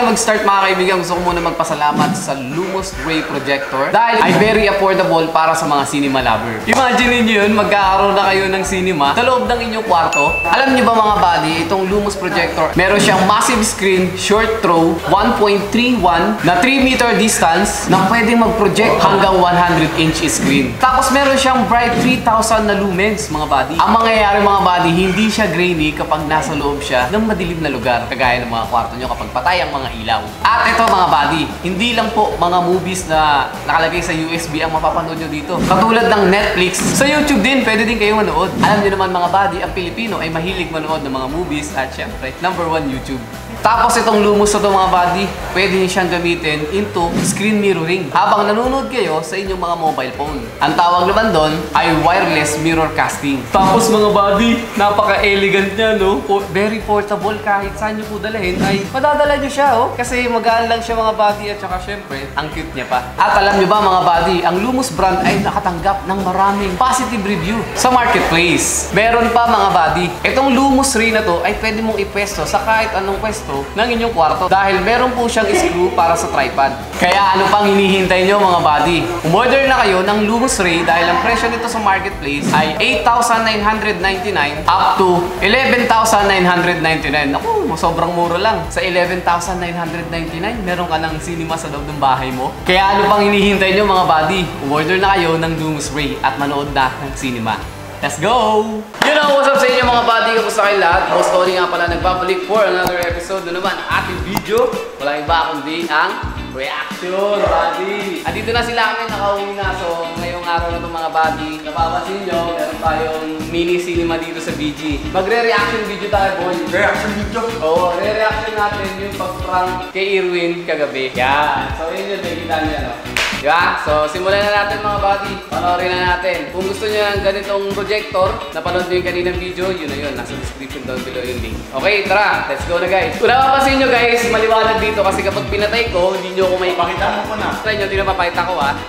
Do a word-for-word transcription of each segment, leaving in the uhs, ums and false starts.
mag-start mga kaibigan, gusto ko muna magpasalamat sa Lumos Ray Projector dahil ay very affordable para sa mga cinema lover. Imagine niyo yun, magkakaroon na kayo ng cinema sa loob ng inyong kwarto. Alam niyo ba mga buddy, itong Lumos Projector, meron siyang massive screen, short throw, one point three one na three meter distance na pwedeng mag-project hanggang one hundred inch screen. Tapos meron siyang bright three thousand na lumens mga buddy. Ang mangyayari mga buddy, hindi siya grainy kapag nasa loob siya ng madilim na lugar, kagaya ng mga kwarto nyo kapag patay ang mga ilaw. At ito mga buddy, hindi lang po mga movies na nakalagay sa U S B ang mapapanood nyo dito. Katulad ng Netflix, sa YouTube din, pwede din kayo manood. Alam nyo naman mga buddy, ang Pilipino ay mahilig manood ng mga movies at syempre, number one YouTube. Tapos itong Lumos na ito mga buddy, pwede nyo siyang gamitin into screen mirroring habang nanonood kayo sa inyong mga mobile phone. Ang tawag naman doon ay wireless mirror casting. Tapos mga buddy, napaka-elegant niya, no? Very portable, kahit saan nyo po dalahin ay madadala nyo siya, oh. Kasi magaan lang siya mga buddy at saka syempre, ang cute niya pa. At alam nyo ba mga buddy, ang Lumos brand ay nakatanggap ng maraming positive review sa marketplace. Meron pa mga buddy, itong Lumos Ray na to ay pwede mong ipwesto sa kahit anong pwesto ng inyong kwarto dahil meron po siyang screw para sa tripod. Kaya ano pang hinihintay nyo mga buddy? Umorder na kayo ng Lumos Ray dahil ang presyo nito sa marketplace ay eight thousand nine hundred ninety-nine up to eleven thousand nine hundred ninety-nine. Naku, sobrang mura lang. Sa eleven thousand nine hundred ninety-nine, meron ka ng cinema sa loob ng bahay mo. Kaya ano pang hinihintay nyo mga buddy? Umorder na kayo ng Lumos Ray at manood na ng cinema. Let's go! You know, what's up sa inyo mga buddy? Kamusta kayo lahat? Boss Tony nga pala nagbabalik for another episode na naman ating video. Walang iba kundi ang reaction, buddy! At dito na sila kami, nakauwi na. So, ngayong araw na itong mga buddy, napapansin nyo, meron tayong mini cinema dito sa B G. Magre-reaction video tayo, boy. Reaction video? Oo, re-reaction natin yung pag-prank kay Irwin kagabi. Yan. So, yun yun, nakikita niya, no? Diba? So, simulan na natin mga buddy. Panoorin na natin. Kung gusto niyo ng ganitong projector, napanood niyo yung kaninang video, yun na yun. Nasa description down below yung link. Okay, tara. Let's go na guys. Kung napapansin nyo guys, maliwanag dito kasi kapag pinatay ko, hindi nyo ako may pakita mo po na. Try nyo, tinapapakita ko ha.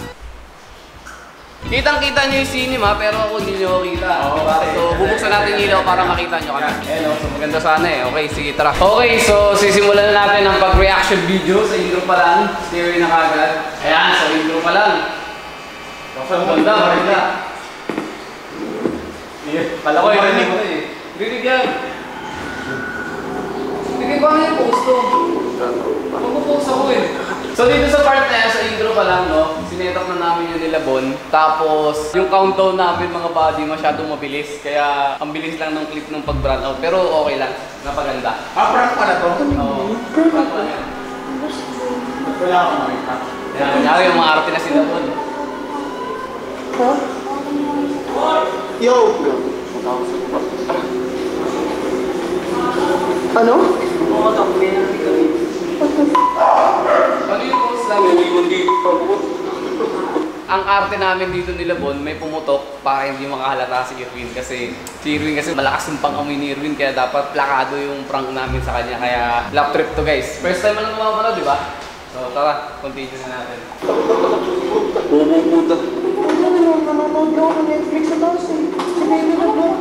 Kitang-kita nyo yung cinema, pero ako hindi nyo kita. Oh, diba? okay. So, bubuksan natin yung ilaw para makita nyo kami. Hello, so maganda sana eh. Okay, sige, tara. Okay, so sisimulan na natin ang pag-reaction video. Sa intro pa lang, theory na kagad. Ayan, sa intro pa lang. Ganda, maganda. Kala ko yun rin ko eh. Rinig yan. Rinig ba nga yung post to? Magpo-post ako eh. So dito sa part na yan, sa intro pa lang, no, sinetak na namin yung nilabon. Tapos, yung countdown namin mga buddy, masyadong mabilis. Kaya, ang bilis lang ng clip ng pag-brand out. Pero okay lang, napaganda. Ah, prank pala to? Oo, prank lang yan. Wala akong makita. Yan, kanyari yung mga arte na sila po. Huh? Yo! Ano? Ano yung post namin? Ang arte namin dito nila Bon, may pumutok para hindi makahalata si Irwin kasi si Irwin kasi malakas yung pang-amoy ni Irwin kaya dapat plakado yung prank namin sa kanya kaya lap trip to guys. First time mo lang kumapanood, di ba? So tara, continue na natin. Bumubuta. Ano naman, nanonood ako ng Netflix sa taas eh. Si baby na ba?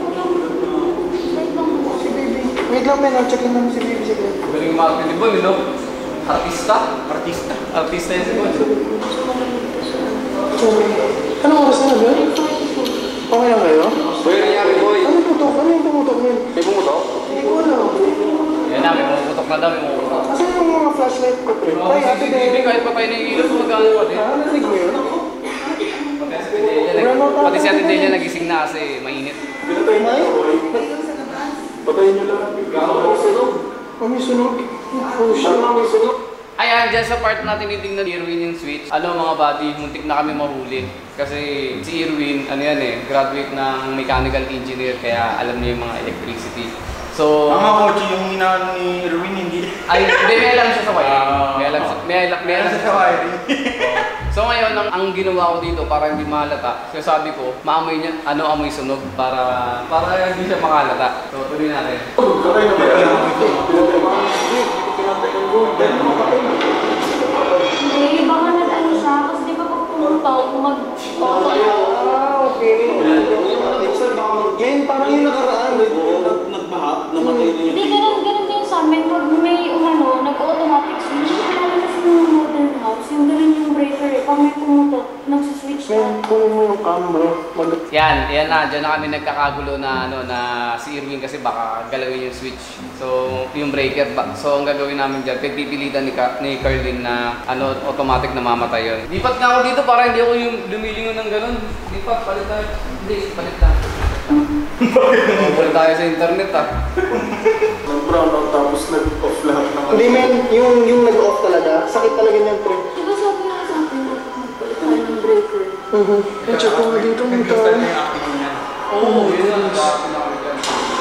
Si baby. Wait lang men, I'll check in namin si baby si baby. Galing mga ni Bon, no? Artista? Artista. Artista yan si Bon. Sorry. Anong oras na ba? Okay lang kayo? Boy, nangyari boy. Ano putok? Ano yung pumutok men? May pumutok? Hindi ko alam. Yan na, may pumutok na daw, may pumutok. Asan yung mga flashlight ko? Ay, ate Hindi, kahit pa tayo nag-iilaw, magkano pa din. Ah, narinig mo yun? Pati si Ate Delia nagising na kasi mainit. Pinatay na yun? Patayin nyo lang. May sunog. Oh, may sunog. Oh, shit. May sunog. Ayan, dyan sa part na tinitingnan ni Irwin yung switch. Ano mga buddy, muntik na kami mahuli. Kasi si Irwin, ano yan eh, graduate ng mechanical engineer kaya alam niya yung mga electricity. So, ang mga kotse yung inaano ni Irwin, hindi. Ay, hindi, may alam siya sa wiring. May alam, may alam, may alam siya sa wiring. So ngayon, ang, ang ginawa ko dito para hindi mahalata, so sabi ko, maamoy niya, ano amoy sunog para para hindi siya makalata. So tuloy natin. Patay na ba yan? Pinatay ng gold. Hindi, baka nag-ano siya, kasi di ba pag pumuntaw, mag... Ah, okay. Ngayon, parang yung nakaraan. Nagbaha, namatay na yun. Hindi, ganun, ganun din sa amin. Pag may umano, nag-automatic switch. pag may pumutok, nagsiswitch Men, na. kunin mo yung cam bro. Mag Yan, yan na. Diyan na kami nagkakagulo na ano na si Irwin kasi baka galawin yung switch. So, yung breaker. ba- So, ang gagawin namin dyan, pagpipilitan ni, Ka ni Carlin na ano, automatic na mamatay yun. Lipat nga ako dito para hindi ako yung lumilingon ng ganun. Lipat, palit tayo. Hindi, palit lang. Palit tayo sa internet ah. nag-brown out tapos nag-off lahat ng Hindi men, yung, yung nag-off talaga, sakit talaga niyan pre. Di ba sabi nga sa akin, dapat magpalit tayo ng breaker? Mhm. Eh, check ko nga dito ng tao. Oo, yun lang. Nagkakaroon na kami dyan.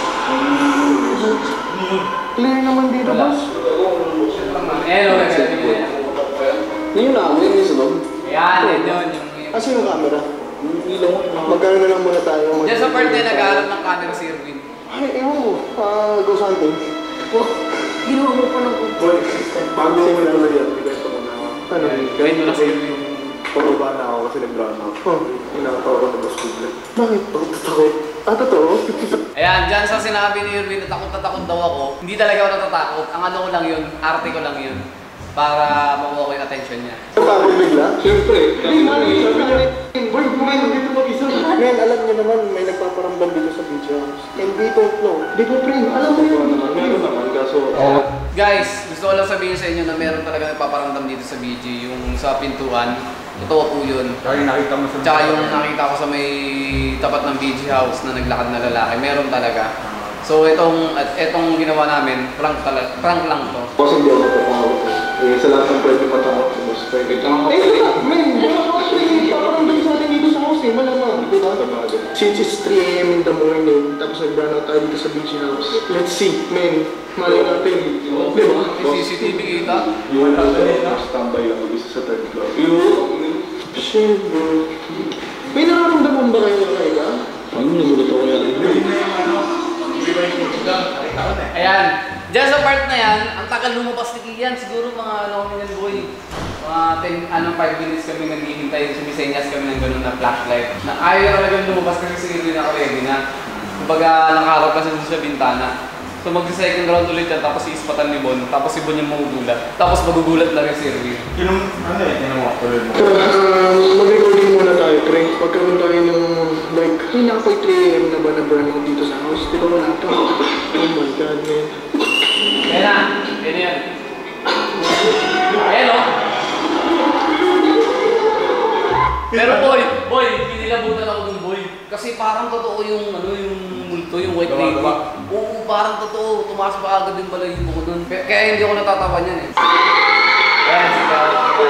Clear naman dito, boss. Eh, no, nagsasabi niya yan. Yun na, yun yung sunog. Yan, yun yun. Yung- Kasi yung camera. Magkano na lang muna tayo. mag- Diyan sa part na nag-aaral ng camera si Irwin. Ay, ewan mo. Ah, go something. Oh, Ginawa mo pa ng Boy, bago mo na tuloy yan, bigay ko muna. ano? Gawin mo na si Irwin. Pababa na ako kasi nag-brown out. Oh, Inakatawa ko na boss bigla. bakit? Bakit tatakot? Ah, totoo? Ayan, dyan sa sinabi ni Irwin na takot na takot daw ako, hindi talaga ako natatakot. Ang ano ko lang yun, arte ko lang yun. Para makuha ko yung attention niya. Natakot bigla? Siyempre, Hey, man, sabi niya, boy, kumain mo dito mag-isa. Men, alam niyo naman, may nagpaparamdam dito sa video house. And we don't know. Di ko, pre, alam mo yun. meron naman, kaso... Guys, gusto ko lang sabihin sa inyo na meron talaga nagpaparamdam dito sa B G, yung sa pintuan. Totoo po yun. Kaya nakita mo sa... Tsaka yung nakita ko sa may tapat ng B G house na naglakad na lalaki, meron talaga. So itong at itong ginawa namin, prank talaga, prank lang to. Boss, hindi ako tatawag. Eh, sa lahat ng pwede matawag ko, boss. Pwede kang Eh, wala, men, wala ka kasi paparamdam sa atin dito sa house eh, malamang, di ba? Since it's three A M in the morning, tapos nag-brown out tayo dito sa beach house. Let's see, men, malay natin. Di ba? May C C T V kita. Yung standby lang, mag-isa sa third floor. Shit, bro. May nararamdaman ba kayo na ka? Ano, nagulat ako yan. Ayan. Diyan sa part na yan, ang tagal lumabas ni Kian, siguro mga ano kami yan boy. Mga ten, ano, five minutes kami naghihintay, sumisenyas kami ng ganun na flashlight. Na ayaw talagang lumabas kasi sige rin ako ready na. Kumbaga nakaharap kasi dun sa bintana. So mag-second round ulit yan, tapos iispatan ni Bon, tapos si Bon yung magugulat. Tapos magugulat na rin si Irwin. Yung, ano eh, ginawa ko rin mo. Um, mag-recording muna tayo, pre. Pagkaroon tayo ng, like, hey, nakapoy three A M na ba na brown out dito sa house? Di ba wala pa? Oh my God, man. Ayan na, ayan yan. Ayan o. Pero boy, boy, pinilabutan ako dun boy. Kasi parang totoo yung ano yung multo, yung white lady. Oo, parang totoo. Tumaas pa agad yung balahibo ko dun. Kaya, kaya hindi ako natatawa niyan eh. Ayan, sige.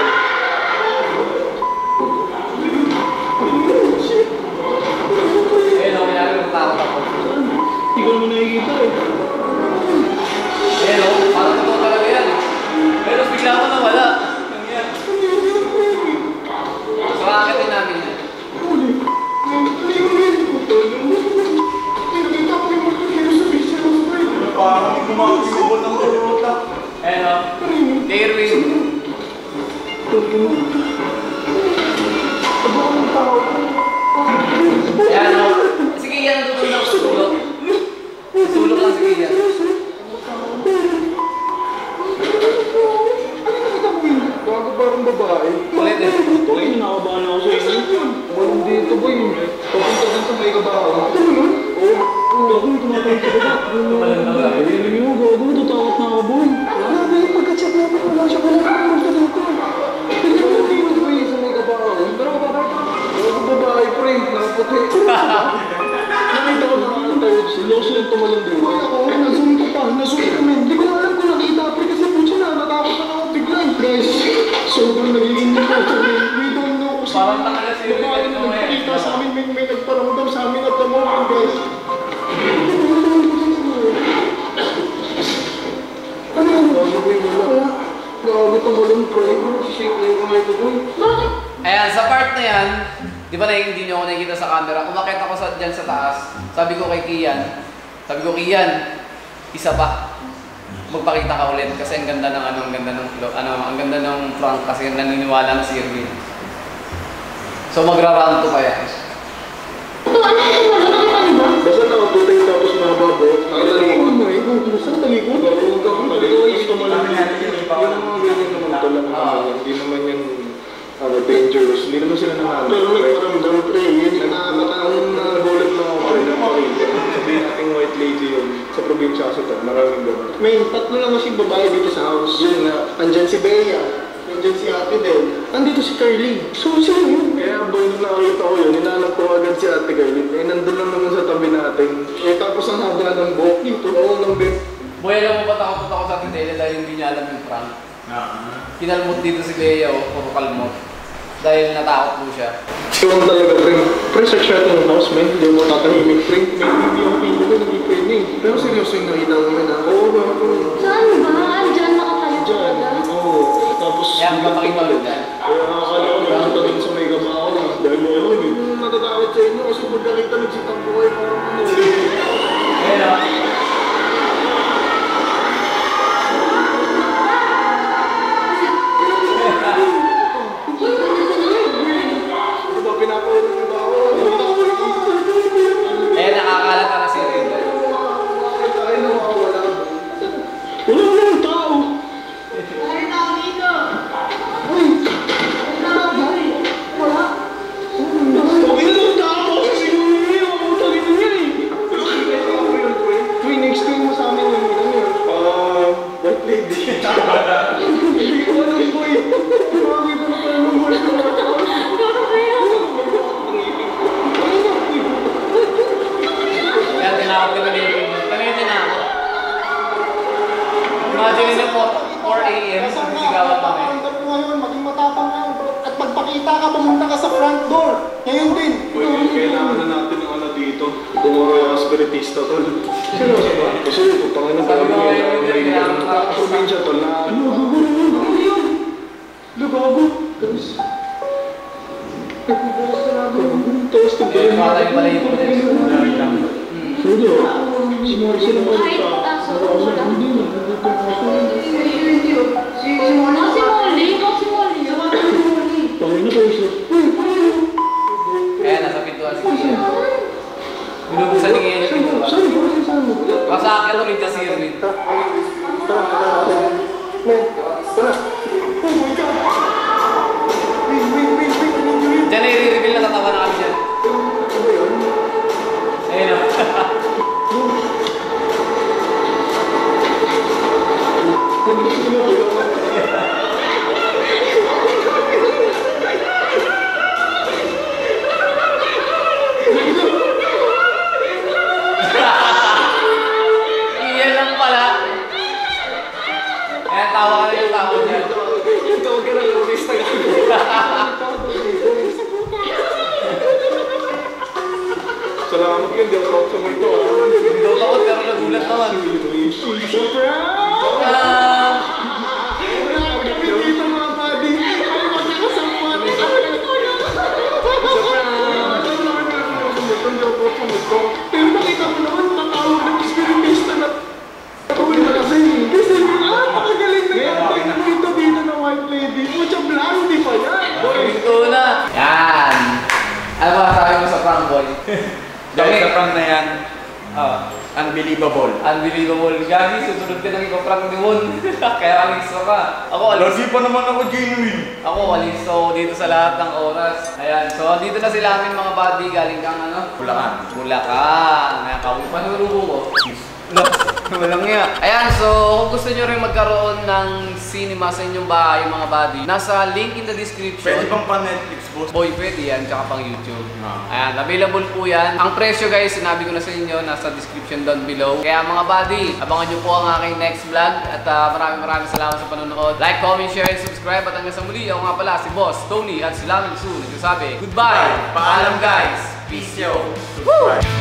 Ayan o, kaya natatakot ako. Hindi ko naman nakikita eh. Ayan o, parang totoo talaga yan. Pero bigla ko na wala. Yung yan. So, akitin namin yan. Parang kumakasibot ng ulo. Ayan o. Kay Irwin. Ayan o. Sige yan, tutulog lang. Tutulog. Tutulog lang sige yan. Bago parang babae. Ulit eh. Boy, nakabahan ako sa inyo. Walang dito, boy. Papunta dun sa may kabaho. Ito mo yun? Oo. Oo, ako yung tumatawag sa baba. Walang daw. Ayun yung gago, tatakot na ako, boy. Grabe, pagka-check namin, wala siya pala pumunta dito. Tignan mo dito, boy, sa may kabaho. Pero babae pa. Bago babae, pre, nakaputi. Nakita ko nakakatayo. Seryoso yung tumalong dito. Boy, ako, nazoom ko pa. Nazoom ko, men. Hindi ko na alam kung nakita, pre, kasi po siya na. Natakot na ako bigla. Guys, sobrang nagiging nito. We don't know kung Parang talaga si Irwin. babae na nagpakita sa amin, may, may nagparamdam sa amin at the moment, guys. Ano yan? Gago ko yung wala. Gago tumalong, pre. Shake na yung kamay ko, boy. Bakit? Ayan, sa part na yan, di ba na hindi nyo ako nakikita sa camera? Umakit ako sa, dyan sa taas. Sabi ko kay Kian, sabi ko, Kian, isa pa. Magpakita ka ulit kasi ang ganda ng ano, ang ganda ng ano, ang ganda ng prank kasi naniniwala na si Irwin. So magra-round to pa yan. Ito, ano yung wala? Nakita niyo ba? Basta nakaputay tapos mababa. Oh my God, saan talikod? Ito malang yung mga ganyan naman talaga. Ah. Hindi naman yan ang dangerous. Hindi naman sila nanalo. Pero may paramdam, pre. Yun, nakakataong na bullet na ako rin ng pakita. Sabihin natin white lady yun. Sa probinsya kasi ito, maraming gano'n. May tatlo lang kasi babae dito sa house. Yun nga, andyan si Bea. Andyan si Ate Del. Andito si Carly. So, sino yun? Kaya boy, nung nakakita ko yun, hinanap ko agad si Ate Carly. Eh, nandun lang naman sa tabi natin. Eh, tapos ang haba ng buhok dito. Oo, ng bed. Boy, alam mo ba takot ako sa Tindela dahil hindi niya alam yung prank? Kinalmot dito si Bea, oh, puro kalmot. Dahil natakot mo siya. Iwan talaga, pre. Pre, search natin ang house, man. Hindi mo tatahimik, pre. May T V yung pili ko, hindi pwede. Pero seryoso yung nakita mo, man, ha? Oo, ba? Saan ba? Andyan nakatayo Diyan. talaga. Oo. Tapos, Yan, papakita mo dyan. kaya nakakala ko, nakita din sa may gaba ako. Dahil mo yun, eh. Hmm, natatakot sa inyo kasi pagkakita nagsitang ko kayo parang ano. Ayun o. Ano ba, pinapaulan mo ba ako? Eh, nakakalat ka na si Rin. Bakit tayo nawawala? Wala na yung tao! Ay, tao dito. Okay na yung tao! Kasi yung yun, ang putangin na niya eh! Uy, next time mo sa amin yung ano yun? Ah, white lady. Hindi ko alam po eh. Grabe ko na pala ng white lady. Kaya tinakot ka na dito. Kanina tinakot. Imagine nyo po, four A M, sisigawan kami. Pakiramdam mo ngayon, maging matapang ka. At pagpakita ka, pumunta ka sa front door. Ngayon din. Pwede, kailangan na natin ng ano dito. Tumuro yung spiritista tol. Seryoso ba? Kasi putangin na Sabi talaga ko yun. ngayon, Ang may kailangan ganun. ka- Probinsya tol na ano. Ano yun? Lugago. Tapos... Tapos Eh, tumatay pala yung pulis. Sudo. Sinari sila pa Kahit sa... aso ko wala. Hindi na. Si Molly, ikaw si Molly. Pangin na po isa. Kaya nasa pintuan si Kian. Binubuksan ni Kian yung pintuan. Saan ba? Saan mo? Masakit ulit na si Irwin. Tara, tara. Men, tara. Oh my God. Wait, wait, wait, wait. Ano yun? Diyan na i-reveal na tatawa na kami dyan. Ano ba yun? Ayun o. Iyan lang pala. Kaya tawa ka na yung tao dyan. Tawag ka ng lobista ka. Salamat yun, di ako takot sa multo ah. Hindi daw takot pero nagulat naman. Ah, Kami dito mga buddy. Ay, magkakasamuan. Pero nakita mo naman, tatawag ng spiritista na tawin na kasi. Kasi, ah, makagaling na yan. Dito dito na white lady. Mucha blanco, di pa yan. Ito na. Yan. Ano ba sabi mo sa prank boy? Dahil sa prank na yan, ah, unbelievable. Unbelievable. Gagi, susunod ka nang ipaprank ni Won. Kaya alisto ka. Ako alisto. Lagi pa naman ako genuine. Ako alisto ako dito sa lahat ng oras. Ayan. So, dito na sila amin mga buddy. Galing kang ano? Bulacan. Bulacan. Ayan, kawin pa nurubo ko. Walang nga. Ayan, so kung gusto nyo rin magkaroon ng cinema sa inyong bahay mga buddy, nasa link in the description. Pwede bang pa-Netflix boss? Boy, pwede yan, tsaka pang YouTube. Ah. Ayan, available po yan. Ang presyo guys, sinabi ko na sa inyo, nasa description down below. Kaya mga buddy, abangan nyo po ang aking next vlog. At uh, maraming maraming salamat sa panonood. Like, comment, share, and subscribe. At hanggang sa muli, ako nga pala si Boss Tony at si Lamin Su. Nagsasabi, goodbye! Paalam guys! Peace yo! Subscribe.